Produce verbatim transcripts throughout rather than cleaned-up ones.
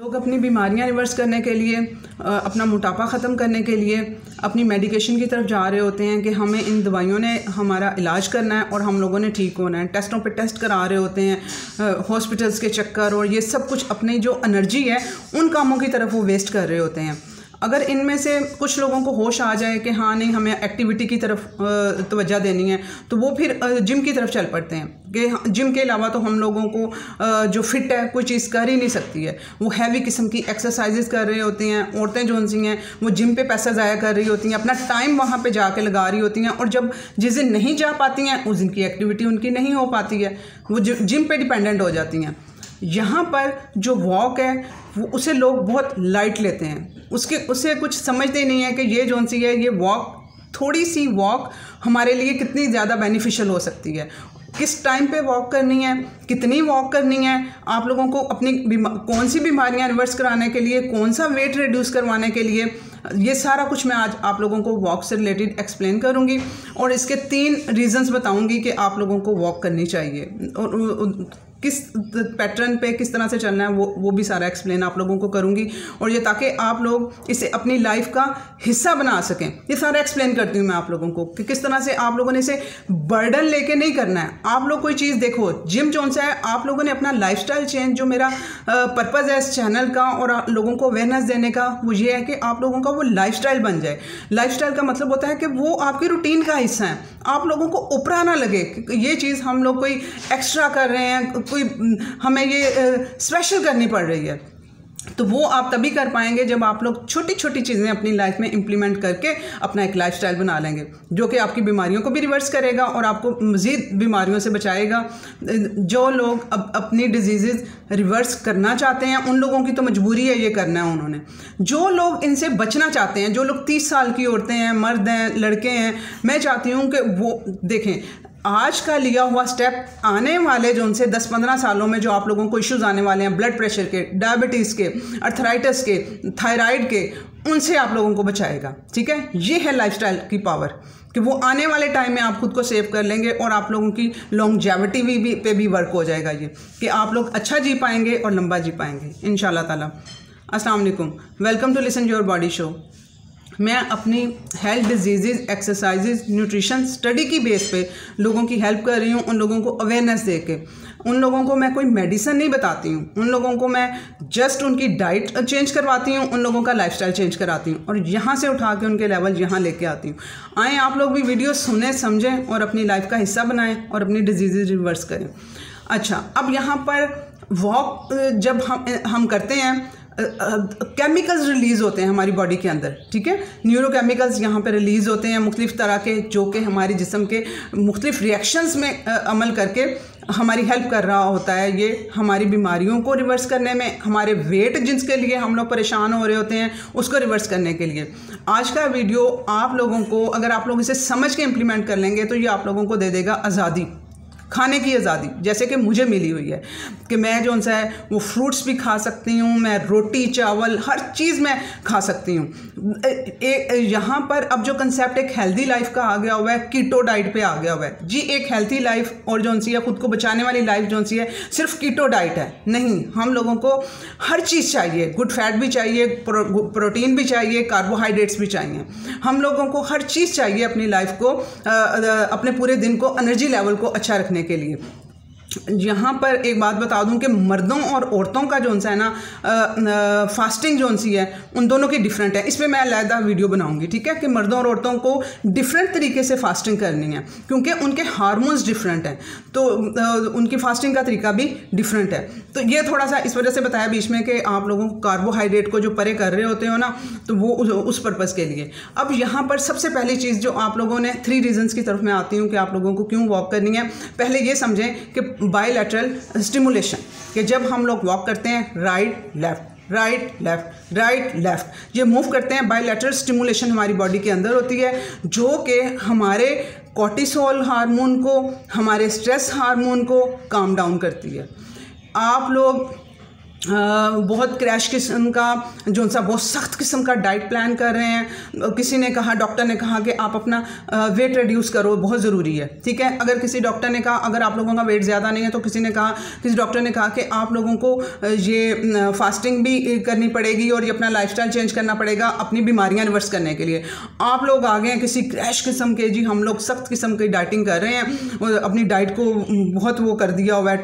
लोग अपनी बीमारियां रिवर्स करने के लिए, अपना मोटापा ख़त्म करने के लिए अपनी मेडिकेशन की तरफ जा रहे होते हैं कि हमें इन दवाइयों ने हमारा इलाज करना है और हम लोगों ने ठीक होना है। टेस्टों पे टेस्ट करा रहे होते हैं, हॉस्पिटल्स के चक्कर और ये सब कुछ, अपनी जो एनर्जी है उन कामों की तरफ वो वेस्ट कर रहे होते हैं। अगर इनमें से कुछ लोगों को होश आ जाए कि हाँ नहीं, हमें एक्टिविटी की तरफ तवज्जो देनी है, तो वो फिर जिम की तरफ चल पड़ते हैं कि जिम के अलावा तो हम लोगों को जो फिट है कोई चीज़ कर ही नहीं सकती है। वो हैवी किस्म की एक्सरसाइजेज कर रहे होते हैं। औरतें जो सी हैं वो जिम पे पैसा ज़ाया कर रही होती हैं, अपना टाइम वहाँ पे जाके लगा रही होती हैं, और जब जिस दिन नहीं जा पाती हैं उस दिन की एक्टिविटी उनकी नहीं हो पाती है, वो जिम पे डिपेंडेंट हो जाती हैं। यहाँ पर जो वॉक है वो उसे लोग बहुत लाइट लेते हैं, उसके उसे कुछ समझते ही नहीं है कि ये जौन सी है, ये वॉक, थोड़ी सी वॉक हमारे लिए कितनी ज़्यादा बेनिफिशियल हो सकती है। किस टाइम पे वॉक करनी है, कितनी वॉक करनी है, आप लोगों को अपनी कौन सी बीमारियां रिवर्स कराने के लिए, कौन सा वेट रिड्यूस करवाने के लिए, ये सारा कुछ मैं आज आप लोगों को वॉक से रिलेटेड एक्सप्लेन करूंगी और इसके तीन रीजंस बताऊंगी कि आप लोगों को वॉक करनी चाहिए और किस पैटर्न पे किस तरह से चलना है, वो वो भी सारा एक्सप्लेन आप लोगों को करूंगी, और ये ताकि आप लोग इसे अपनी लाइफ का हिस्सा बना सकें। ये सारा एक्सप्लेन करती हूँ मैं आप लोगों को कि किस तरह से आप लोगों ने इसे बर्डन लेके नहीं करना है। आप लोग कोई चीज़ देखो, जिम जौन सा है, आप लोगों ने अपना लाइफस्टाइल चेंज, जो मेरा पर्पज़ है इस चैनल का और लोगों को अवेयरनेस देने का, वो ये है कि आप लोगों का वो लाइफस्टाइल बन जाए। लाइफस्टाइल का मतलब होता है कि वो आपकी रूटीन का हिस्सा है, आप लोगों को ऊपरा ना लगे कि ये चीज़ हम लोग कोई एक्स्ट्रा कर रहे हैं, कोई हमें ये स्पेशल करनी पड़ रही है। तो वो आप तभी कर पाएंगे जब आप लोग छोटी छोटी चीज़ें अपनी लाइफ में इंप्लीमेंट करके अपना एक लाइफस्टाइल बना लेंगे, जो कि आपकी बीमारियों को भी रिवर्स करेगा और आपको मज़ीद बीमारियों से बचाएगा। जो लोग अब अपनी डिजीज़ रिवर्स करना चाहते हैं, उन लोगों की तो मजबूरी है ये करना है उन्होंने। जो लोग इनसे बचना चाहते हैं, जो लोग तीस साल की औरतें हैं, मर्द हैं, लड़के हैं, मैं चाहती हूँ कि वो देखें आज का लिया हुआ स्टेप आने वाले जो उनसे दस पंद्रह सालों में जो आप लोगों को इश्यूज़ आने वाले हैं, ब्लड प्रेशर के, डायबिटीज़ के, अर्थराइटिस के, थायराइड के, उनसे आप लोगों को बचाएगा। ठीक है, ये है लाइफस्टाइल की पावर कि वो आने वाले टाइम में आप खुद को सेव कर लेंगे और आप लोगों की लॉन्गजेविटी भी, भी पे भी वर्क हो जाएगा, ये कि आप लोग अच्छा जी पाएंगे और लंबा जी पाएंगे इंशाल्लाह ताला। अस्सलाम वालेकुम, welcome to listen your body show. मैं अपनी health diseases, exercises, nutrition study की बेस पे लोगों की हेल्प कर रही हूँ, उन लोगों को अवेयरनेस दे के। उन लोगों को मैं कोई मेडिसिन नहीं बताती हूँ, उन लोगों को मैं जस्ट उनकी डाइट चेंज करवाती हूँ, उन लोगों का लाइफस्टाइल चेंज कराती हूँ और यहाँ से उठा के उनके लेवल यहाँ लेके आती हूँ। आएँ आप लोग भी वीडियो सुने, समझें और अपनी लाइफ का हिस्सा बनाएँ और अपनी डिजीज़ रिवर्स करें। अच्छा, अब यहाँ पर वॉक जब हम हम करते हैं, केमिकल्स रिलीज़ होते हैं हमारी बॉडी के अंदर, ठीक है, न्यूरोकेमिकल्स यहाँ पे रिलीज़ होते हैं मुख्तलिफ़ तरह के, जो कि हमारी जिस्म के मुख्तलिफ़ रिएक्शंस में अमल करके हमारी हेल्प कर रहा होता है। ये हमारी बीमारियों को रिवर्स करने में, हमारे वेट जिसके लिए हम लोग परेशान हो रहे होते हैं उसको रिवर्स करने के लिए। आज का वीडियो आप लोगों को, अगर आप लोग इसे समझ के इम्प्लीमेंट कर लेंगे तो ये आप लोगों को दे देगा आज़ादी, खाने की आज़ादी, जैसे कि मुझे मिली हुई है कि मैं जो सा है वो फ्रूट्स भी खा सकती हूँ, मैं रोटी चावल हर चीज़ मैं खा सकती हूँ। यहाँ पर अब जो कंसेप्ट एक हेल्दी लाइफ का आ गया हुआ है, कीटो डाइट पे आ गया हुआ है जी। एक हेल्थी लाइफ और जो सी है खुद को बचाने वाली लाइफ जो सी है सिर्फ कीटो डाइट है नहीं, हम लोगों को हर चीज़ चाहिए, गुड फैट भी चाहिए, प्रो, प्रोटीन भी चाहिए, कार्बोहाइड्रेट्स भी चाहिए, हम लोगों को हर चीज़ चाहिए अपनी लाइफ को, अपने पूरे दिन को, एनर्जी लेवल को अच्छा रखने के लिए। यहाँ पर एक बात बता दूं कि मर्दों और औरतों का जो है ना फास्टिंग जो सी है उन दोनों की डिफरेंट है। इस पर मैं अलग वीडियो बनाऊंगी, ठीक है, कि मर्दों और औरतों को डिफरेंट तरीके से फास्टिंग करनी है क्योंकि उनके हार्मोन्स डिफरेंट हैं, तो उनकी फास्टिंग का तरीका भी डिफरेंट है। तो ये थोड़ा सा इस वजह से बताया बीच में कि आप लोगों को कार्बोहाइड्रेट को जो परे कर रहे होते हो ना, तो वो उस पर्पज़ के लिए। अब यहाँ पर सबसे पहली चीज़ जो आप लोगों ने, थ्री रीजन्स की तरफ मैं आती हूँ कि आप लोगों को क्यों वॉक करनी है। पहले ये समझें कि बायलैटरल स्टिमुलेशन, कि जब हम लोग वॉक करते हैं right left right left right left, ये मूव करते हैं, बायलैटरल स्टिमुलेशन हमारी बॉडी के अंदर होती है, जो कि हमारे कॉर्टिसोल हार्मोन को, हमारे स्ट्रेस हार्मोन को काम डाउन करती है। आप लोग बहुत क्रैश किस्म का जो सा बहुत सख्त किस्म का डाइट प्लान कर रहे हैं। किसी ने कहा, डॉक्टर ने कहा कि आप अपना वेट रिड्यूस करो, बहुत ज़रूरी है, ठीक है। अगर किसी डॉक्टर ने कहा अगर आप लोगों का वेट ज़्यादा नहीं है, तो किसी ने कहा किसी डॉक्टर ने कहा कि आप लोगों को ये फास्टिंग भी करनी पड़ेगी और ये अपना लाइफस्टाइल चेंज करना पड़ेगा अपनी बीमारियां रिवर्स करने के लिए। आप लोग आ गए हैं किसी क्रैश किस्म के, जी हम लोग सख्त किस्म की डाइटिंग कर रहे हैं, अपनी डाइट को बहुत वो कर दिया हुआ है,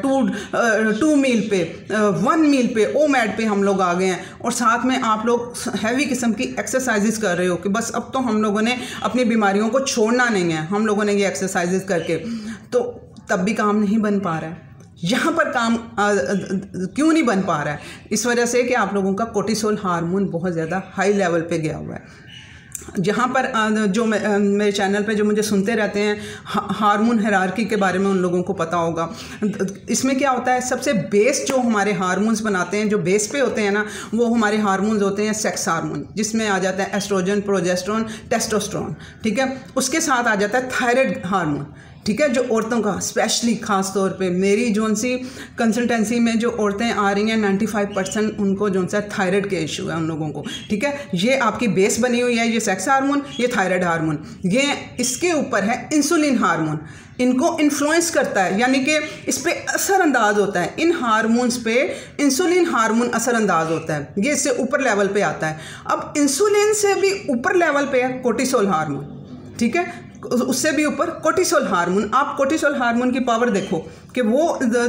टू टू मील पे, वन मील पे, ओ मैड पे हम लोग आ गए हैं। और साथ में आप लोग हैवी किस्म की एक्सरसाइजेस कर रहे हो कि बस अब तो हम लोगों ने अपनी बीमारियों को छोड़ना नहीं है, हम लोगों ने ये एक्सरसाइजेस करके, तो तब भी काम नहीं बन पा रहा है। यहाँ पर काम आ, आ, क्यों नहीं बन पा रहा है? इस वजह से कि आप लोगों का कोर्टिसोल हार्मोन बहुत ज़्यादा हाई लेवल पे गया हुआ है। जहाँ पर जो मेरे चैनल पे जो मुझे सुनते रहते हैं, हार्मोन हायरार्की के बारे में उन लोगों को पता होगा। इसमें क्या होता है, सबसे बेस जो हमारे हार्मोन्स बनाते हैं, जो बेस पे होते हैं ना, वो हमारे हार्मोन्स होते हैं सेक्स हार्मोन, जिसमें आ जाता है एस्ट्रोजन, प्रोजेस्टेरोन, टेस्टोस्टेरोन, ठीक है। उसके साथ आ जाता है थायराइड हार्मोन, ठीक है, जो औरतों का स्पेशली ख़ास तौर पे मेरी जोन सी कंसल्टेंसी में जो औरतें आ रही हैं पचानवे परसेंट उनको जोन सा थायराइड के इशू है उन लोगों को, ठीक है। ये आपकी बेस बनी हुई है, ये सेक्स हार्मोन, ये थायराइड हार्मोन, ये इसके ऊपर है इंसुलिन हार्मोन, इनको इन्फ्लुएंस करता है, यानी कि इस पे असरअंदाज होता है, इन हार्मोन्स पे इंसुलिन हार्मोन असरअंदाज होता है, ये इससे ऊपर लेवल पे आता है। अब इंसुलिन से भी ऊपर लेवल पे है कोर्टिसोल हार्मोन, ठीक है, उससे भी ऊपर कोर्टिसोल हार्मोन। आप कोर्टिसोल हार्मोन की पावर देखो कि वो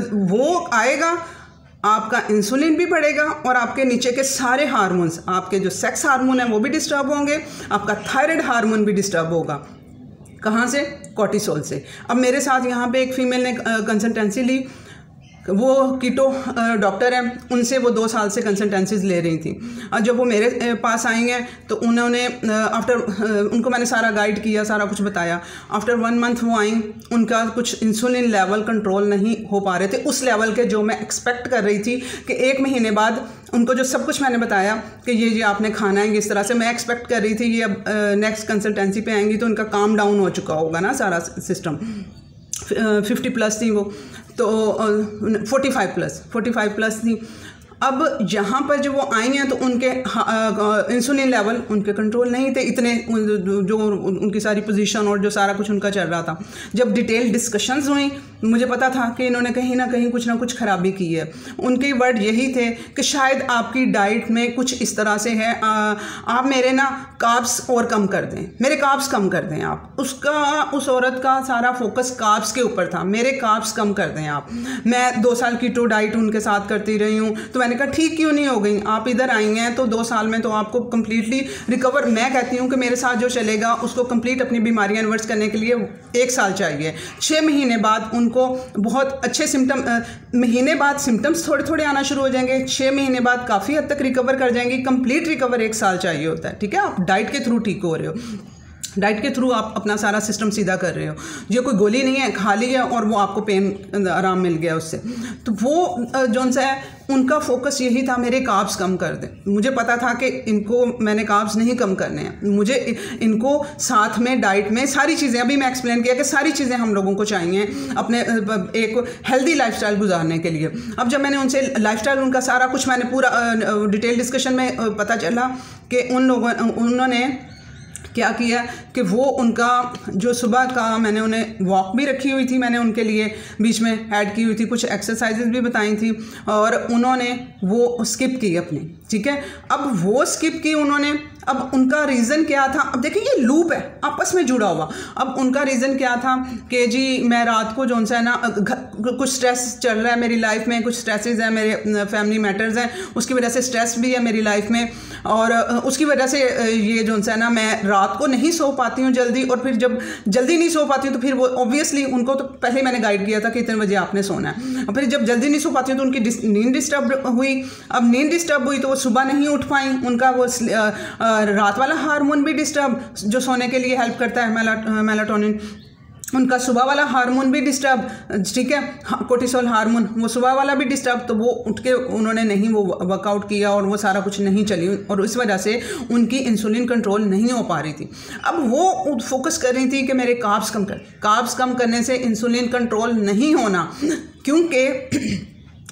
वो आएगा, आपका इंसुलिन भी बढ़ेगा और आपके नीचे के सारे हार्मोन्स, आपके जो सेक्स हार्मोन है वो भी डिस्टर्ब होंगे, आपका थायराइड हार्मोन भी डिस्टर्ब होगा। कहाँ से? कोर्टिसोल से। अब मेरे साथ यहाँ पे एक फीमेल ने कंसल्टेंसी ली, वो कीटो डॉक्टर है, उनसे वो दो साल से कंसल्टेंसीज ले रही थी। और जब वो मेरे पास आई हैं तो उन्होंने आफ्टर उनको मैंने सारा गाइड किया, सारा कुछ बताया। आफ्टर वन मंथ वो आई, उनका कुछ इंसुलिन लेवल कंट्रोल नहीं हो पा रहे थे उस लेवल के जो मैं एक्सपेक्ट कर रही थी कि एक महीने बाद उनको जो सब कुछ मैंने बताया कि ये ये आपने खाना है, इस तरह से मैं एक्सपेक्ट कर रही थी। ये अब नेक्स्ट कंसल्टेंसी पे आएंगी तो उनका काम डाउन हो चुका होगा ना सारा सिस्टम। फिफ्टी प्लस थी वो, तो forty five plus forty five plus थी। अब यहाँ पर जब वो आई हैं तो उनके इंसुलिन लेवल उनके कंट्रोल नहीं थे इतने, जो उनकी सारी पोजीशन और जो सारा कुछ उनका चल रहा था। जब डिटेल डिस्कशंस हुई, मुझे पता था कि इन्होंने कहीं ना कहीं कुछ ना कुछ खराबी की है। उनके वर्ड यही थे कि शायद आपकी डाइट में कुछ इस तरह से है, आ, आप मेरे ना कार्ब्स और कम कर दें, मेरे कार्ब्स कम कर दें आप। उसका उस औरत का सारा फोकस कार्ब्स के ऊपर था, मेरे कार्ब्स कम कर दें आप। मैं दो साल कीटो डाइट उनके साथ करती रही हूँ, तो मैंने कहा ठीक क्यों नहीं हो गई, आप इधर आई हैं तो दो साल में तो आपको कंप्लीटली रिकवर, मैं कहती हूँ कि मेरे साथ जो चलेगा उसको कंप्लीट अपनी बीमारियां रिवर्स करने के लिए एक साल चाहिए। छः महीने बाद उनको बहुत अच्छे सिम्टम, महीने बाद सिम्टम्स थोड़े थोड़े आना शुरू हो जाएंगे, छः महीने बाद काफ़ी हद तक रिकवर कर जाएंगी। कंप्लीट रिकवर एक साल चाहिए होता है, ठीक है। आप डाइट के थ्रू ठीक हो रहे हो, डाइट के थ्रू आप अपना सारा सिस्टम सीधा कर रहे हो। ये कोई गोली नहीं है, खा ली है और वो आपको पेन आराम मिल गया उससे। तो वो जौन सा है उनका फोकस यही था मेरे कार्ब्स कम कर दें। मुझे पता था कि इनको मैंने कार्ब्स नहीं कम करने हैं, मुझे इनको साथ में डाइट में सारी चीज़ें, अभी मैं एक्सप्लेन किया कि सारी चीज़ें हम लोगों को चाहिए अपने एक हेल्दी लाइफस्टाइल गुजारने के लिए। अब जब मैंने उनसे लाइफस्टाइल उनका सारा कुछ मैंने पूरा डिटेल डिस्कशन में पता चला कि उन लोगों उन्होंने क्या किया कि वो उनका जो सुबह का मैंने उन्हें वॉक भी रखी हुई थी, मैंने उनके लिए बीच में ऐड की हुई थी, कुछ एक्सरसाइजेज भी बताई थी और उन्होंने वो स्किप की अपनी, ठीक है। अब वो स्किप की उन्होंने, अब उनका रीज़न क्या था, अब देखिए ये लूप है आपस में जुड़ा हुआ। अब उनका रीज़न क्या था कि जी मैं रात को जो सा है ना कुछ स्ट्रेस चल रहा है मेरी लाइफ में, कुछ स्ट्रेसेस हैं, मेरे फैमिली मैटर्स हैं, उसकी वजह से स्ट्रेस भी है मेरी लाइफ में और उसकी वजह से ये जो सा है ना मैं रात को नहीं सो पाती हूँ जल्दी, और फिर जब जल्दी नहीं सो पाती हूँ तो फिर वो ऑब्वियसली उनको तो पहले मैंने गाइड किया था कि इतने बजे आपने सोना है, और फिर जब जल्दी नहीं सो पाती हूँ तो उनकी नींद डिस्टर्ब हुई। अब नींद डिस्टर्ब हुई तो वो सुबह नहीं उठ पाई, उनका वो रात वाला हार्मोन भी डिस्टर्ब जो सोने के लिए हेल्प करता है मेला मेलाटोनिन, उनका सुबह वाला हार्मोन भी डिस्टर्ब, ठीक है, कोर्टिसोल हार्मोन वो सुबह वाला भी डिस्टर्ब। तो वो उठ के उन्होंने नहीं वो वर्कआउट किया और वो सारा कुछ नहीं चली और इस वजह से उनकी इंसुलिन कंट्रोल नहीं हो पा रही थी। अब वो फोकस कर रही थी कि मेरे कार्ब्स कम कर, कार्ब्स कम करने से इंसुलिन कंट्रोल नहीं होना, क्योंकि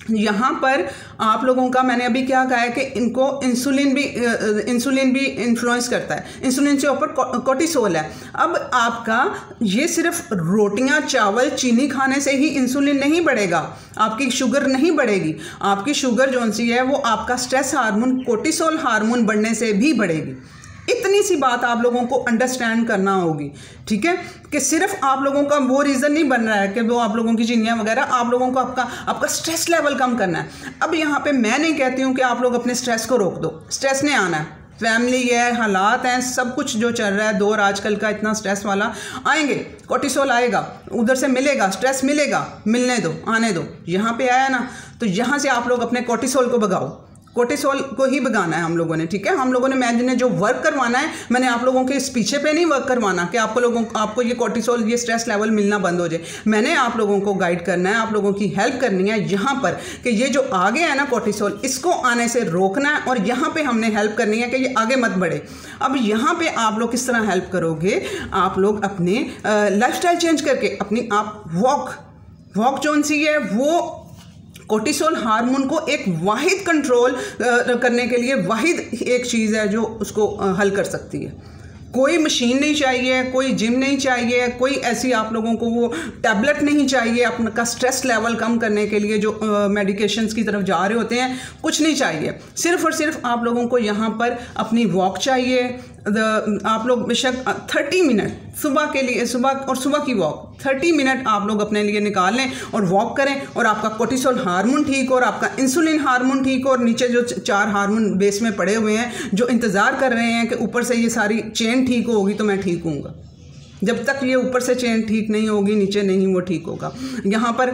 यहाँ पर आप लोगों का मैंने अभी क्या कहा है कि इनको इंसुलिन भी इंसुलिन भी इन्फ्लुएंस करता है, इंसुलिन से ऊपर कोर्टिसोल है। अब आपका ये सिर्फ रोटियां चावल चीनी खाने से ही इंसुलिन नहीं बढ़ेगा, आपकी शुगर नहीं बढ़ेगी, आपकी शुगर जो सी है वो आपका स्ट्रेस हार्मोन कोर्टिसोल हार्मोन बढ़ने से भी बढ़ेगी। इतनी सी बात आप लोगों को अंडरस्टैंड करना होगी, ठीक है, कि सिर्फ आप लोगों का वो रीज़न नहीं बन रहा है कि वो आप लोगों की चीनियाँ वगैरह, आप लोगों को आपका आपका स्ट्रेस लेवल कम करना है। अब यहाँ पे मैं नहीं कहती हूँ कि आप लोग अपने स्ट्रेस को रोक दो, स्ट्रेस नहीं आना है, फैमिली है, हालात हैं, सब कुछ जो चल रहा है दौर आजकल का इतना स्ट्रेस वाला, आएंगे, कोर्टिसोल आएगा, उधर से मिलेगा, स्ट्रेस मिलेगा, मिलने दो, आने दो। यहाँ पे आया ना, तो यहाँ से आप लोग अपने कोर्टिसोल को भगाओ, कोर्टिसोल को ही भगाना है हम लोगों ने, ठीक है। हम लोगों ने मैंने जो वर्क करवाना है, मैंने आप लोगों के इस पीछे पे नहीं वर्क करवाना कि आपको लोगों आपको ये कोर्टिसोल ये स्ट्रेस लेवल मिलना बंद हो जाए। मैंने आप लोगों को गाइड करना है, आप लोगों की हेल्प करनी है यहाँ पर कि ये जो आगे है ना कोर्टिसोल, इसको आने से रोकना है और यहाँ पर हमने हेल्प करनी है कि ये आगे मत बढ़े। अब यहाँ पर आप लोग किस तरह हेल्प करोगे, आप लोग अपने लाइफस्टाइल चेंज करके अपनी आप वॉक वॉक जो सी है वो कोर्टिसोल हार्मोन को एक वाहिद कंट्रोल करने के लिए वाहिद एक चीज़ है जो उसको हल कर सकती है। कोई मशीन नहीं चाहिए, कोई जिम नहीं चाहिए, कोई ऐसी आप लोगों को वो टैबलेट नहीं चाहिए अपना स्ट्रेस लेवल कम करने के लिए जो मेडिकेशंस की तरफ जा रहे होते हैं, कुछ नहीं चाहिए। सिर्फ और सिर्फ आप लोगों को यहाँ पर अपनी वॉक चाहिए। आप लोग बेशक थर्टी मिनट सुबह के लिए, सुबह और सुबह की वॉक थर्टी मिनट आप लोग अपने लिए निकाल लें और वॉक करें और आपका कोर्टिसोल हार्मोन ठीक हो और आपका इंसुलिन हार्मोन ठीक हो और नीचे जो चार हार्मोन बेस में पड़े हुए हैं जो इंतज़ार कर रहे हैं कि ऊपर से ये सारी चेन ठीक होगी तो मैं ठीक हूँगा। जब तक ये ऊपर से चेन ठीक नहीं होगी नीचे नहीं वो ठीक होगा। यहाँ पर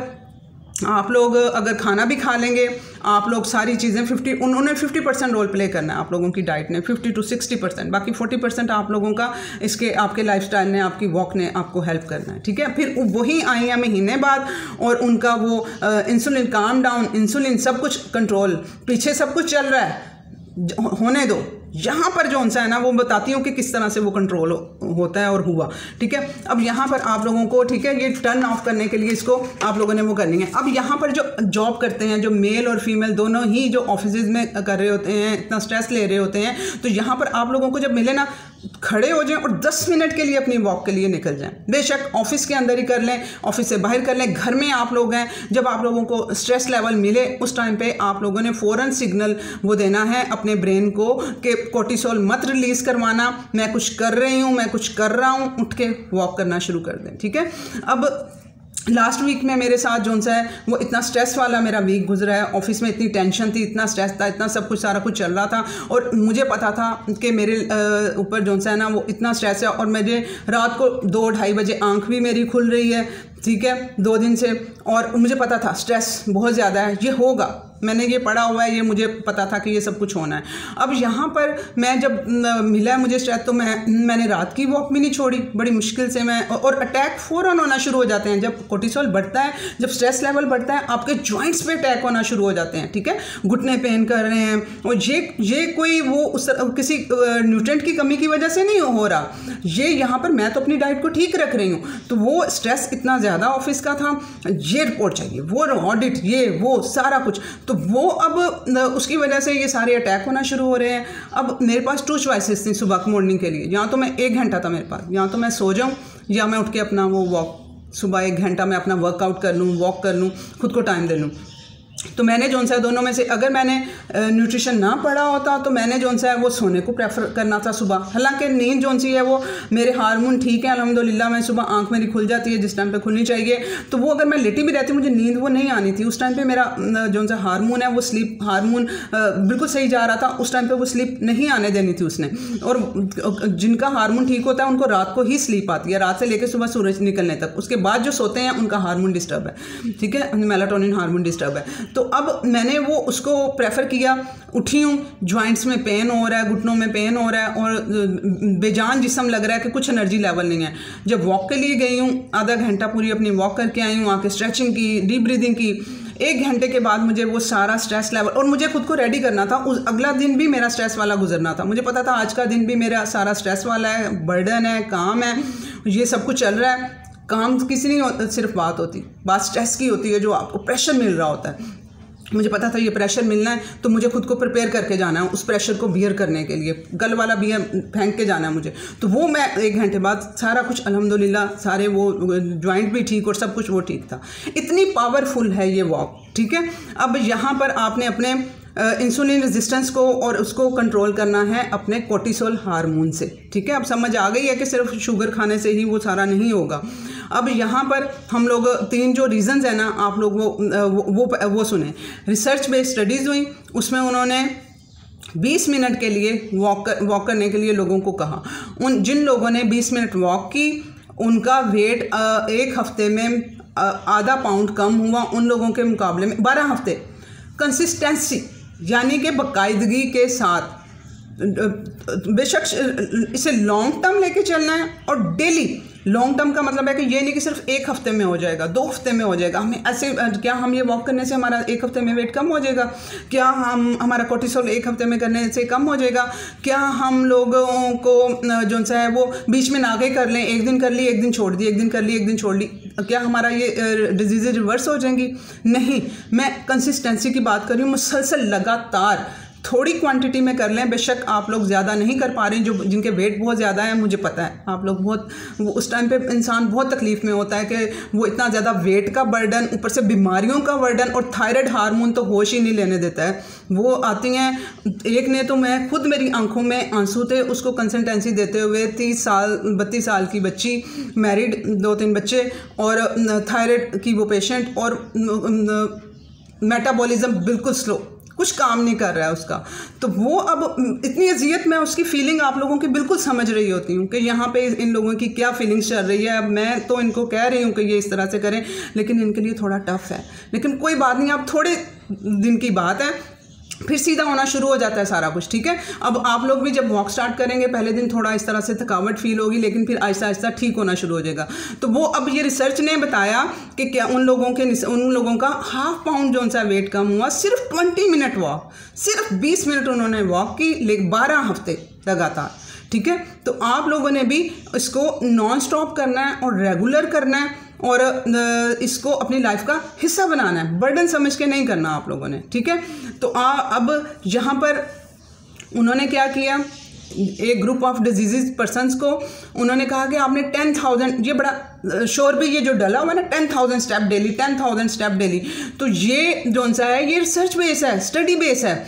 आप लोग अगर खाना भी खा लेंगे, आप लोग सारी चीज़ें फिफ्टी उन्होंने फिफ्टी परसेंट रोल प्ले करना है आप लोगों की डाइट ने, फिफ्टी टू सिक्सटी परसेंट, बाकी फोर्टी परसेंट आप लोगों का इसके आपके लाइफस्टाइल ने, आपकी वॉक ने आपको हेल्प करना है, ठीक है। फिर वही आई हैं महीने बाद और उनका वो इंसुलिन काम डाउन, इंसुलिन सब कुछ कंट्रोल, पीछे सब कुछ चल रहा है, होने दो। यहाँ पर जो सा है ना वो बताती हूँ कि किस तरह से वो कंट्रोल हो, होता है और हुआ, ठीक है। अब यहाँ पर आप लोगों को, ठीक है, ये टर्न ऑफ करने के लिए इसको आप लोगों ने वो करनी है। अब यहाँ पर जो जॉब करते हैं, जो मेल और फीमेल दोनों ही जो ऑफिस में कर रहे होते हैं, इतना स्ट्रेस ले रहे होते हैं, तो यहाँ पर आप लोगों को जब मिले ना, खड़े हो जाएं और दस मिनट के लिए अपनी वॉक के लिए निकल जाएं। बेशक ऑफिस के अंदर ही कर लें, ऑफिस से बाहर कर लें, घर में आप लोग हैं, जब आप लोगों को स्ट्रेस लेवल मिले उस टाइम पे आप लोगों ने फ़ौरन सिग्नल वो देना है अपने ब्रेन को कि कोर्टिसोल मत रिलीज़ करवाना, मैं कुछ कर रही हूँ, मैं कुछ कर रहा हूँ, उठ के वॉक करना शुरू कर दें, ठीक है। अब लास्ट वीक में मेरे साथ जो सा है वो इतना स्ट्रेस वाला मेरा वीक गुजरा है, ऑफिस में इतनी टेंशन थी, इतना स्ट्रेस था, इतना सब कुछ सारा कुछ चल रहा था और मुझे पता था कि मेरे ऊपर जो सा है ना वो इतना स्ट्रेस है और मुझे रात को दो ढाई बजे आंख भी मेरी खुल रही है, ठीक है, दो दिन से, और मुझे पता था स्ट्रेस बहुत ज़्यादा है, ये होगा, मैंने ये पढ़ा हुआ है, ये मुझे पता था कि ये सब कुछ होना है। अब यहाँ पर मैं जब मिला है मुझे स्ट्रेस तो मैं मैंने रात की वॉक भी नहीं छोड़ी, बड़ी मुश्किल से मैं, और अटैक फ़ौरन होना शुरू हो जाते हैं जब कोर्टिसोल बढ़ता है, जब स्ट्रेस लेवल बढ़ता है, आपके जॉइंट्स पे अटैक होना शुरू हो जाते हैं, ठीक है, घुटने पेन कर रहे हैं, और ये ये कोई वो उस किसी न्यूट्रिएंट की कमी की वजह से नहीं हो रहा, ये यहाँ पर मैं तो अपनी डाइट को ठीक रख रही हूँ, तो वो स्ट्रेस इतना ज़्यादा ऑफिस का था, ये रिपोर्ट चाहिए, वो ऑडिट, ये वो सारा कुछ, तो वो अब उसकी वजह से ये सारे अटैक होना शुरू हो रहे हैं। अब मेरे पास टू चॉइसेस थी सुबह मॉर्निंग के लिए, या तो मैं एक घंटा था मेरे पास, या तो मैं सो जाऊं या मैं उठ के अपना वो वॉक, सुबह एक घंटा मैं अपना वर्कआउट कर लूँ, वॉक कर लूँ, खुद को टाइम दे लूँ। तो मैंने जो सा दोनों में से, अगर मैंने न्यूट्रिशन ना पढ़ा होता तो मैंने जो सा है वो सोने को प्रेफर करना था सुबह। हालांकि नींद जो सी है वो मेरे हार्मोन ठीक है अल्हम्दुलिल्लाह, मैं सुबह आंख मेरी खुल जाती है जिस टाइम पे खुलनी चाहिए, तो वो अगर मैं लेटी भी रहती मुझे नींद वो नहीं आनी थी। उस टाइम पे मेरा जो सा हार्मोन है वो स्लीप हार्मोन बिल्कुल सही जा रहा था, उस टाइम पर वो स्लीप नहीं आने देनी थी उसने। और जिनका हार्मोन ठीक होता है उनको रात को ही स्लीप आती है, रात से लेकर सुबह सूरज निकलने तक, उसके बाद जो सोते हैं उनका हार्मोन डिस्टर्ब है, ठीक है, मेलाटोनिन हार्मोन डिस्टर्ब है। तो अब मैंने वो उसको प्रेफर किया, उठी हूँ, जॉइंट्स में पेन हो रहा है, घुटनों में पेन हो रहा है और बेजान जिस्म लग रहा है कि कुछ एनर्जी लेवल नहीं है। जब वॉक के लिए गई हूँ, आधा घंटा पूरी अपनी वॉक करके आई हूँ, आके स्ट्रेचिंग की, डीप ब्रीदिंग की, एक घंटे के बाद मुझे वो सारा स्ट्रेस लेवल, और मुझे खुद को रेडी करना था, उस अगला दिन भी मेरा स्ट्रेस वाला गुजरना था। मुझे पता था आज का दिन भी मेरा सारा स्ट्रेस वाला है, बर्डन है, काम है, ये सब कुछ चल रहा है। काम किसी नहीं सिर्फ बात होती, बात स्ट्रेस की होती है, जो आपको प्रेशर मिल रहा होता है। मुझे पता था ये प्रेशर मिलना है, तो मुझे खुद को प्रिपेयर करके जाना है उस प्रेशर को बियर करने के लिए, गल वाला बियर फेंक के जाना है मुझे। तो वो मैं एक घंटे बाद सारा कुछ अल्हम्दुलिल्लाह, सारे वो जॉइंट भी ठीक और सब कुछ वो ठीक था। इतनी पावरफुल है ये वॉक, ठीक है। अब यहाँ पर आपने अपने इंसुलिन रेजिस्टेंस को और उसको कंट्रोल करना है अपने कोर्टिसोल हार्मोन से, ठीक है। अब समझ आ गई है कि सिर्फ शुगर खाने से ही वो सारा नहीं होगा। अब यहाँ पर हम लोग तीन जो रीज़न्स हैं ना, आप लोग वो वो वो, वो सुने। रिसर्च बेस्ड स्टडीज़ हुई, उसमें उन्होंने बीस मिनट के लिए वॉक कर, वॉक करने के लिए लोगों को कहा। उन जिन लोगों ने बीस मिनट वॉक की उनका वेट एक हफ्ते में आधा पाउंड कम हुआ उन लोगों के मुकाबले में बारह हफ्ते। कंसिस्टेंसी यानी कि बाकायदगी के साथ, बेशक इसे लॉन्ग टर्म लेके चलना है और डेली। लॉन्ग टर्म का मतलब है कि ये नहीं कि सिर्फ एक हफ्ते में हो जाएगा, दो हफ्ते में हो जाएगा। हमें ऐसे क्या हम ये वॉक करने से हमारा एक हफ्ते में वेट कम हो जाएगा? क्या हम हमारा कोर्टिसोल एक हफ्ते में करने से कम हो जाएगा? क्या हम लोगों को जो सा है वो बीच में ना कर लें, एक दिन कर ली एक दिन छोड़ दी, एक दिन कर ली एक दिन छोड़ ली, क्या हमारा ये डिजीज़ रिवर्स हो जाएंगी? नहीं, मैं कंसिस्टेंसी की बात कर रही हूँ। मुसलसल लगातार थोड़ी क्वांटिटी में कर लें। बेशक आप लोग ज़्यादा नहीं कर पा रहे हैं, जो जिनके वेट बहुत ज़्यादा है, मुझे पता है आप लोग बहुत, वो उस टाइम पे इंसान बहुत तकलीफ़ में होता है कि वो इतना ज़्यादा वेट का बर्डन, ऊपर से बीमारियों का बर्डन, और थायराइड हार्मोन तो होश ही नहीं लेने देता है। वो आती हैं, एक ने तो मैं खुद, मेरी आंखों में आंसू थे उसको कंसल्टेंसी देते हुए, तीस साल बत्तीस साल की बच्ची, मैरिड, दो तीन बच्चे, और थायराइड की वो पेशेंट, और मेटाबॉलिज्म बिल्कुल स्लो, कुछ काम नहीं कर रहा है उसका। तो वो अब इतनी अजियत, मैं उसकी फीलिंग आप लोगों की बिल्कुल समझ रही होती हूँ कि यहाँ पे इन लोगों की क्या फीलिंग्स चल रही है। अब मैं तो इनको कह रही हूँ कि ये इस तरह से करें, लेकिन इनके लिए थोड़ा टफ है। लेकिन कोई बात नहीं, अब थोड़े दिन की बात है, फिर सीधा होना शुरू हो जाता है सारा कुछ, ठीक है। अब आप लोग भी जब वॉक स्टार्ट करेंगे, पहले दिन थोड़ा इस तरह से थकावट फील होगी, लेकिन फिर आहिस्ता आहिस्ता ठीक होना शुरू हो जाएगा। तो वो अब ये रिसर्च ने बताया कि क्या उन लोगों के उन लोगों का हाफ पाउंड जो सा वेट कम हुआ सिर्फ ट्वेंटी मिनट वॉक, सिर्फ बीस मिनट उन्होंने वॉक की, लेकिन बारह हफ्ते लगातार, ठीक है। तो आप लोगों ने भी इसको नॉन स्टॉप करना है और रेगुलर करना है, और इसको अपनी लाइफ का हिस्सा बनाना है, बर्डन समझ के नहीं करना आप लोगों ने, ठीक है। तो आ, अब यहाँ पर उन्होंने क्या किया, एक ग्रुप ऑफ डिजीज पर्सनस को उन्होंने कहा कि आपने टेन थाउजेंड, ये बड़ा शोर भी ये जो डला हुआ है ना, ten thousand step daily, ten thousand step daily, तो ये जो सा है ये रिसर्च बेस है, स्टडी बेस है।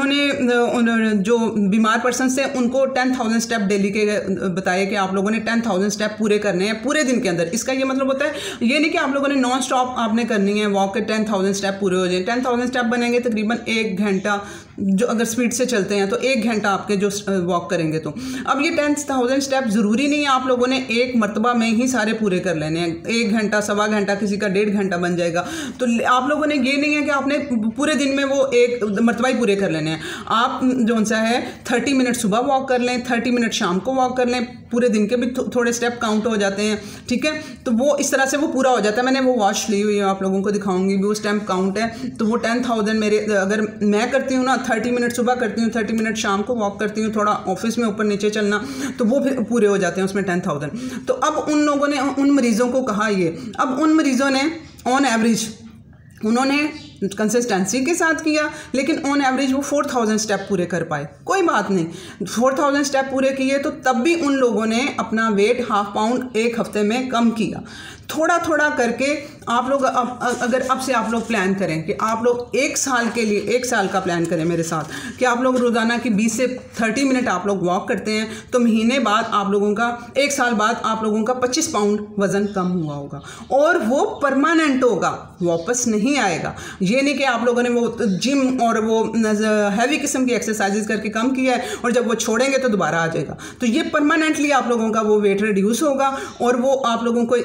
उन्होंने जो बीमार पर्सन थे उनको टेन थाउजेंड स्टेप डेली के बताया कि आप लोगों ने टेन थाउजेंड स्टेप पूरे करने हैं पूरे दिन के अंदर। इसका ये मतलब होता है ये नहीं कि आप लोगों ने नॉन स्टॉप आपने करनी है वॉक के टेन थाउजेंड स्टेप पूरे हो जाए। टेन थाउजेंड स्टेप बनेंगे तकरीबन एक घंटा, जो अगर स्पीड से चलते हैं तो एक घंटा आपके जो वॉक करेंगे। तो अब ये टेन थाउजेंड स्टेप ज़रूरी नहीं है आप लोगों ने एक मरतबा में ही सारे पूरे कर लेने हैं, एक घंटा सवा घंटा, किसी का डेढ़ घंटा बन जाएगा। तो आप लोगों ने ये नहीं है कि आपने पूरे दिन में वो एक मरतबा ही पूरे कर लेने हैं। आप जो सा है थर्टी मिनट सुबह वॉक कर लें, थर्टी मिनट शाम को वॉक कर लें, पूरे दिन के भी थोड़े स्टेप काउंट हो जाते हैं, ठीक है। तो वो इस तरह से वो पूरा हो जाता है। मैंने वो वॉच ली हुई है, आप लोगों को दिखाऊंगी भी, वो स्टेप काउंट है। तो वो टेन थाउजेंड मेरे, अगर मैं करती हूँ ना, थर्टी मिनट सुबह करती हूँ, थर्टी मिनट शाम को वॉक करती हूँ, थोड़ा ऑफिस में ऊपर नीचे चलना, तो वो फिर पूरे हो जाते हैं उसमें टेन थाउजेंड। तो अब उन लोगों ने उन मरीजों को कहा ये, अब उन मरीजों ने ऑन एवरेज उन्होंने कंसिस्टेंसी के साथ किया, लेकिन ऑन एवरेज वो फोर थाउजेंड स्टेप पूरे कर पाए। कोई बात नहीं, फोर थाउजेंड स्टेप पूरे किए तो तब भी उन लोगों ने अपना वेट हाफ पाउंड एक हफ्ते में कम किया। थोड़ा थोड़ा करके आप लोग अब अगर अब से आप लोग प्लान करें कि आप लोग एक साल के लिए, एक साल का प्लान करें मेरे साथ कि आप लोग रोज़ाना की बीस से तीस मिनट आप लोग वॉक करते हैं, तो महीने बाद आप लोगों का, एक साल बाद आप लोगों का पच्चीस पाउंड वज़न कम हुआ होगा, और वो परमानेंट होगा, वापस नहीं आएगा। ये नहीं कि आप लोगों ने वो जिम और वो हैवी किस्म की एक्सरसाइजेज करके कम किया है और जब वो छोड़ेंगे तो दोबारा आ जाएगा। तो ये परमानेंटली आप लोगों का वो वेट रिड्यूस होगा, और वो आप लोगों को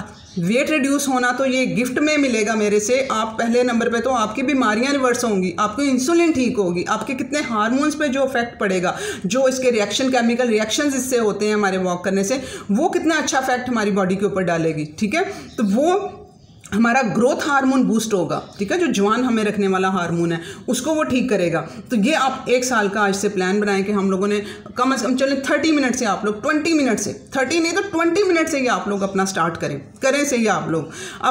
वेट रिड्यूस होना तो ये गिफ्ट में मिलेगा मेरे से। आप पहले नंबर पे तो आपकी बीमारियां रिवर्स होंगी, आपकी इंसुलिन ठीक होगी, आपके कितने हार्मोन्स पे जो इफेक्ट पड़ेगा, जो इसके रिएक्शन, केमिकल रिएक्शंस इससे होते हैं हमारे वॉक करने से, वो कितना अच्छा इफेक्ट हमारी बॉडी के ऊपर डालेगी, ठीक है। तो वो हमारा ग्रोथ हार्मोन बूस्ट होगा, ठीक है, जो जवान हमें रखने वाला हार्मोन है उसको वो ठीक करेगा। तो ये आप एक साल का आज से प्लान बनाएं कि हम लोगों ने कम से कम चले थर्टी मिनट से, आप लोग ट्वेंटी मिनट से, थर्टी नहीं तो ट्वेंटी मिनट से ही आप लोग अपना स्टार्ट करें करें से ही आप लोग। अब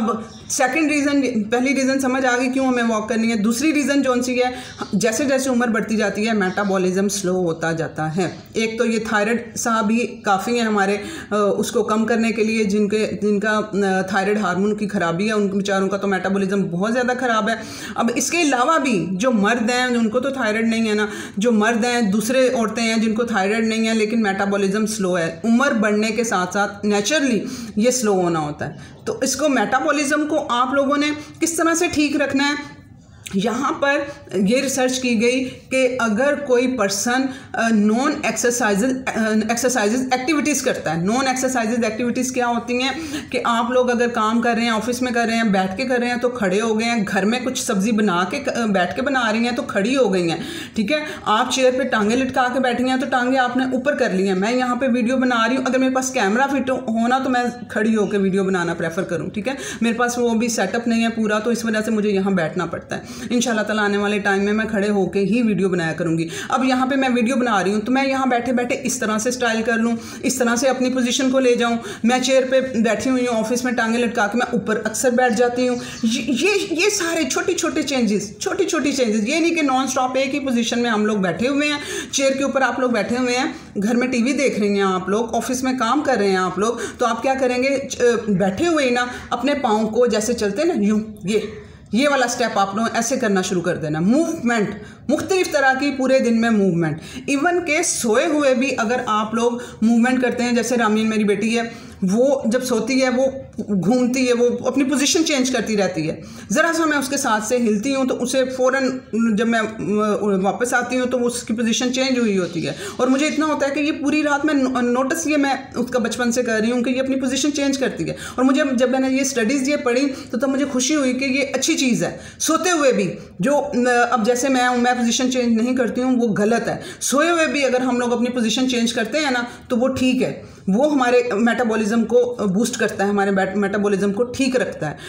सेकंड रीज़न, पहली रीज़न समझ आ गई क्यों हमें वॉक करनी है। दूसरी रीज़न जौन सी है, जैसे जैसे उम्र बढ़ती जाती है मेटाबॉलिज्म स्लो होता जाता है। एक तो ये थायराइड साहब ही काफ़ी है हमारे उसको कम करने के लिए, जिनके जिनका थायराइड हार्मोन की खराबी है, उन बेचारों का तो मेटाबॉलिज्म बहुत ज़्यादा ख़राब है। अब इसके अलावा भी जो मर्द हैं उनको तो थायराइड नहीं है ना, जो मर्द हैं, दूसरे औरतें हैं जिनको थायराइड नहीं है लेकिन मेटाबॉलिज्म स्लो है, उम्र बढ़ने के साथ साथ नेचुरली ये स्लो होना होता है। तो इसको मेटाबॉलिज्म को आप लोगों ने किस तरह से ठीक रखना है, यहाँ पर ये रिसर्च की गई कि अगर कोई person non exercises exercises activities करता है। नॉन एक्सरसाइजेज एक्टिविटीज़ क्या होती हैं कि आप लोग अगर काम कर रहे हैं, ऑफिस में कर रहे हैं, बैठ के कर रहे हैं तो खड़े हो गए हैं, घर में कुछ सब्जी बना के बैठ के बना रही हैं तो खड़ी हो गई हैं, ठीक है। आप चेयर पे टांगे लटका के बैठी हैं तो टांगे आपने ऊपर कर ली हैं। मैं यहाँ पे वीडियो बना रही हूँ, अगर मेरे पास कैमरा फिट होना तो मैं खड़ी होकर वीडियो बनाना प्रेफर करूँ, ठीक है। मेरे पास वो भी सेटअप नहीं है पूरा, तो इस वजह से मुझे यहाँ बैठना पड़ता है। इंशाल्लाह ताला आने वाले टाइम में मैं खड़े होके ही वीडियो बनाया करूंगी। अब यहाँ पे मैं वीडियो बना रही हूँ तो मैं यहाँ बैठे बैठे इस तरह से स्टाइल कर लूँ, इस तरह से अपनी पोजीशन को ले जाऊँ। मैं चेयर पे बैठी हुई हूँ, ऑफिस में टांगे लटका के मैं ऊपर अक्सर बैठ जाती हूँ। ये ये सारे छोटे छोटे चेंजेस, छोटी छोटी चेंजेस, ये नहीं कि नॉन स्टॉप एक ही पोजीशन में हम लोग बैठे हुए हैं, चेयर के ऊपर आप लोग बैठे हुए हैं, घर में टीवी देख रही हैं आप लोग, ऑफिस में काम कर रहे हैं आप लोग, तो आप क्या करेंगे, बैठे हुए ना अपने पाँव को जैसे चलते ना यूँ, ये ये वाला स्टेप आप लोग ऐसे करना शुरू कर देना। मूवमेंट, मुख्तलिफ तरह की पूरे दिन में मूवमेंट, इवन के सोए हुए भी अगर आप लोग मूवमेंट करते हैं, जैसे रामीन मेरी बेटी है, वो जब सोती है वो घूमती है, वो अपनी पोजीशन चेंज करती रहती है। ज़रा सा मैं उसके साथ से हिलती हूँ तो उसे फ़ौरन जब मैं वापस आती हूँ तो उसकी पोजीशन चेंज हुई होती है। और मुझे इतना होता है कि ये पूरी रात में नोटिस ये मैं उसका बचपन से कर रही हूँ कि ये अपनी पोजीशन चेंज करती है। और मुझे जब मैंने ये स्टडीज़ ये पढ़ी तो तब मुझे खुशी हुई कि ये अच्छी चीज़ है। सोते हुए भी जो अब जैसे मैं हूँ, मैं पोजीशन चेंज नहीं करती हूँ, वो गलत है। सोए हुए भी अगर हम लोग अपनी पोजीशन चेंज करते हैं ना तो वो ठीक है, वो हमारे मेटाबॉलिज्म को बूस्ट करता है, हमारे मेटाबॉलिज्म को ठीक रखता है।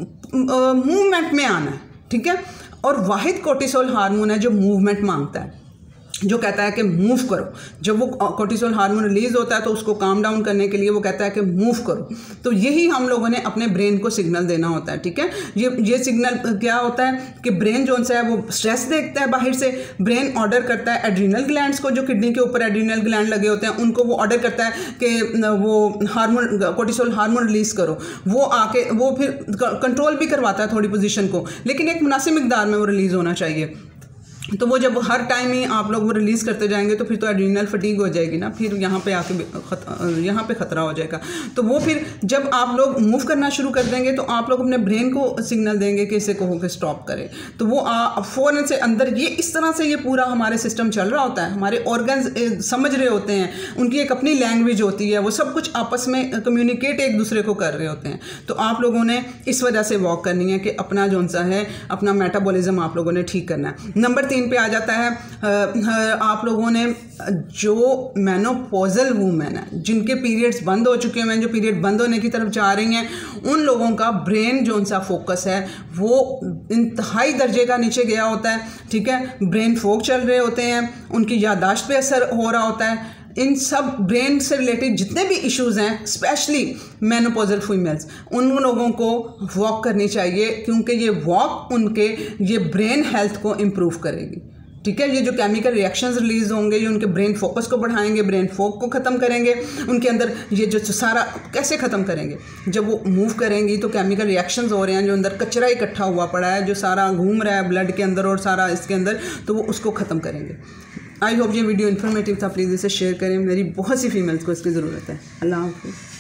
मूवमेंट में आना है, ठीक है। और वाहिद कोर्टिसोल हार्मोन है जो मूवमेंट मांगता है, जो कहता है कि मूव करो। जब वो कोर्टिसोल हार्मोन रिलीज होता है तो उसको काम डाउन करने के लिए वो कहता है कि मूव करो। तो यही हम लोगों ने अपने ब्रेन को सिग्नल देना होता है, ठीक है। ये ये सिग्नल क्या होता है कि ब्रेन जो सा है वो स्ट्रेस देखता है बाहर से, ब्रेन ऑर्डर करता है एड्रीनल ग्लैंड्स को, जो किडनी के ऊपर एड्रीनल ग्लैंड लगे होते हैं उनको, वो ऑर्डर करता है कि वो हार्मोन कोर्टिसोल हार्मोन रिलीज करो। वो आके वो फिर कंट्रोल भी करवाता है थोड़ी पोजीशन को, लेकिन एक मुनासिब मिकदार में वो रिलीज होना चाहिए। तो वो जब हर टाइम ही आप लोग वो रिलीज़ करते जाएंगे तो फिर तो एड्रीनल फटीग हो जाएगी ना, फिर यहाँ पे आके खत, यहाँ पे ख़तरा हो जाएगा। तो वो फिर जब आप लोग मूव करना शुरू कर देंगे तो आप लोग अपने ब्रेन को सिग्नल देंगे कि इसे कहो कि स्टॉप करें, तो वो फ़ौरन से अंदर ये इस तरह से ये पूरा हमारे सिस्टम चल रहा होता है। हमारे ऑर्गन्स समझ रहे होते हैं, उनकी एक अपनी लैंग्वेज होती है, वो सब कुछ आपस में कम्युनिकेट एक दूसरे को कर रहे होते हैं। तो आप लोगों ने इस वजह से वॉक करनी है कि अपना जो सा है अपना मेटाबॉलिज्म आप लोगों ने ठीक करना है। नंबर तीन पे आ जाता है आप लोगों ने जो मेनोपॉजल वूमेन है, जिनके पीरियड्स बंद हो चुके हैं, जो पीरियड बंद होने की तरफ जा रही हैं, उन लोगों का ब्रेन जो सा फोकस है वो इंतहाई दर्जे का नीचे गया होता है, ठीक है। ब्रेन फोक चल रहे होते हैं, उनकी याददाश्त पे असर हो रहा होता है। इन सब ब्रेन से रिलेटेड जितने भी इश्यूज़ हैं, स्पेशली मेनोपॉजल फीमेल्स, उन लोगों को वॉक करनी चाहिए, क्योंकि ये वॉक उनके ये ब्रेन हेल्थ को इम्प्रूव करेगी, ठीक है। ये जो केमिकल रिएक्शंस रिलीज होंगे ये उनके ब्रेन फोकस को बढ़ाएंगे, ब्रेन फोक को ख़त्म करेंगे, उनके अंदर ये जो सारा कैसे ख़त्म करेंगे, जब वो मूव करेंगी तो केमिकल रिएक्शंस हो रहे हैं, जो अंदर कचरा इकट्ठा हुआ पड़ा है, जो सारा घूम रहा है ब्लड के अंदर और सारा इसके अंदर, तो वो उसको ख़त्म करेंगे। आई होप ये वीडियो इन्फॉर्मेटिव था, प्लीज़ इसे शेयर करें, मेरी बहुत सी फीमेल्स को इसकी ज़रूरत है। अल्लाह हाफ़िज़।